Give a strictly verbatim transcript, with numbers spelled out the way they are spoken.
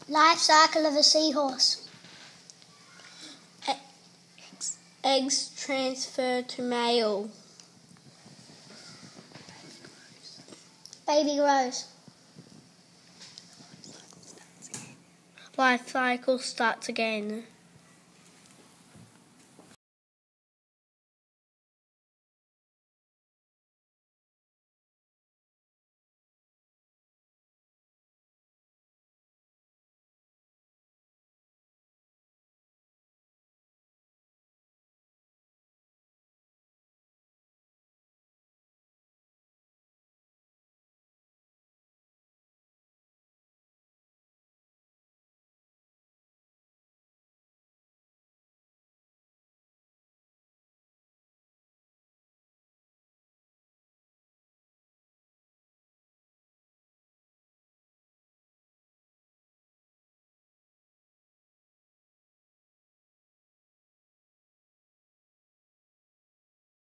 Life cycle of a seahorse. Eggs, eggs transfer to male. Baby grows. Life cycle starts again.